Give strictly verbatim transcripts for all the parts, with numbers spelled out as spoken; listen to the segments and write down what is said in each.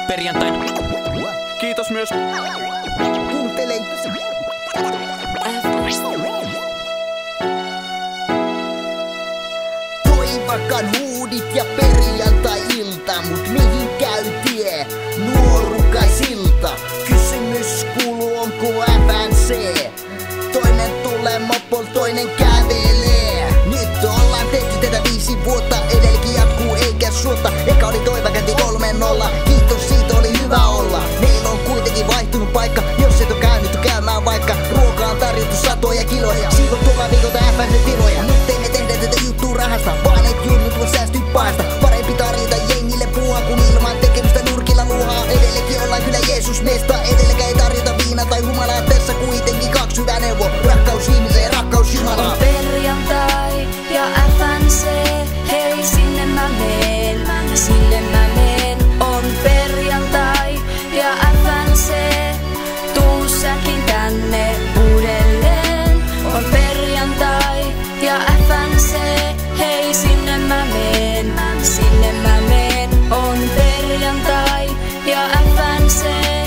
perjantaina. Kiitos myös. Kuuntele. Toivakan huudit ja perjantai-ilta, mut mihin käy tie? Nuorukaisilta. Kysymys kuuluu, onko F N C? Toinen tulee mopol, toinen kävelee. Nyt ollaan tehty tätä viisi vuotta, edelläkin jatkuu eikä suotta. Eka oli Toivakäti kolme nolla, kiitos siitä oli hyvä olla. Meillä on kuitenkin vaihtunut paikka, jos et oo käynyt käymään vaikka. Ruokaa on tarjottu satoja kiloja, siivot tuolla viikolta F N C-tiloja. Nyt ei me tehdä tätä juttua rahasta, vaan et junnut voi säästyä pahasta. Parempi tarjota jengille puuhaa, kun ilman tekemistä nurkilla luuhaa. Edellekin ollaan kyllä Jeesus mesta, edelläkään ei tarjota viina tai humalaa. Tässä kuitenkin kaksi hyvää neuvoa, rakkaus ihmiseen ja rakkaus Jumalaan. On perjantai ja F N C, hei sinne mä meen, sinne mä meen. On perjantai ja F N C, tuu säkin tänne uudelleen. On perjantai ja F N C, hei sinne mä meen, sinne mä meen. On perjantai ja F N C,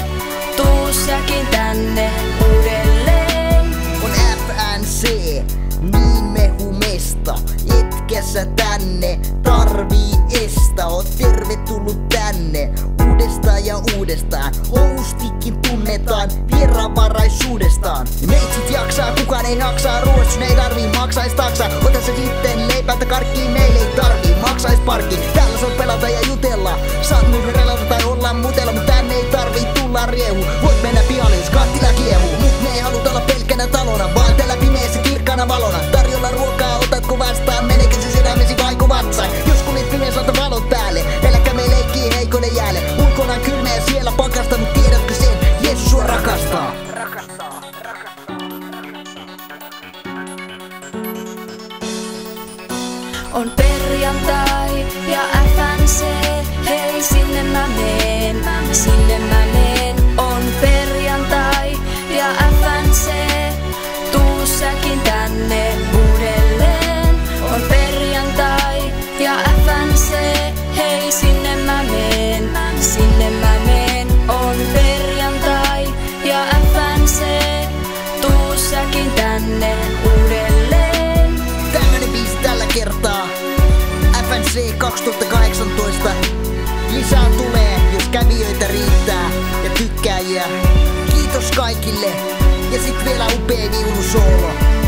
tuu säkin tänne uudelleen. On F N C, niin mehumesta, etkä sä tänne tarvii estä. Oot tervetullut tänne uudestaan ja uudestaan. Hostikin tunnetaan vieraanvaraisuudestaan. Meitsit jaksaa, kukaan ei haksaa, ruoatsun ei tarvii maksais taksaa. Ota sä sitten leipältä karkkiin, meille ei tarvii maksais parkki. Täällä saat pelata ja jutella, saat myös relata tai olla mutella, mut tänne ei tarvii tulla riehu. Voit mennä pihalle jos kattila kiehuu, mut me ei haluta olla pelkkänä talona, vaan täällä pimeässä kirkkaana valona. Tarjolla ruokaa, otatko vastaan, menekö se sydämesi vaiko vatsaan? Jos kulit pimeässä, ota valot päälle, eläkä me leikkii heikoille jäälle. Ulkona on kylmä ja siellä pakasta, mut tiedätkö sen, Jeesus sua rakastaa. Rakastaa, rakastaa. On perjantai ja F N C, hei sinne mä meen, sinne mä meen. On perjantai ja F N C, tuu säkin tänne uudelleen. On perjantai ja F N C, hei sinne mä meen, sinne mä meen. On perjantai ja F N C, tuu säkin tänne uudelleen. Tämmönen biisi tällä kertaa. F N C kaksituhattakahdeksantoista. Lisää tulee, jos kävijöitä riittää ja tykkääjiä. Kiitos kaikille. Ja sit vielä upea viulusoolo.